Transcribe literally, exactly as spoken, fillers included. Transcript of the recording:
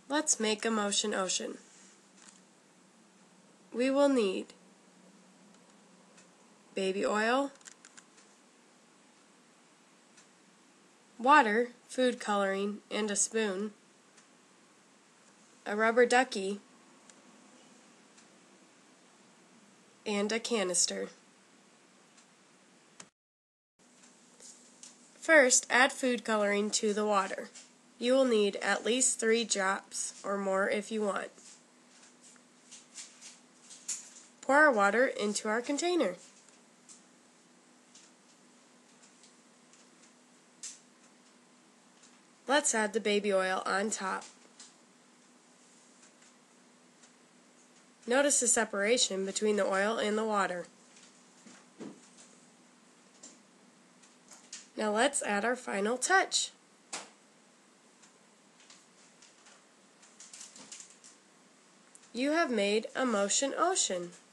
Let's make a motion ocean. We will need baby oil, water, food coloring, and a spoon, a rubber ducky, and a canister. First, add food coloring to the water. You will need at least three drops or more if you want. Pour our water into our container. Let's add the baby oil on top. Notice the separation between the oil and the water. Now let's add our final touch. You have made a motion ocean.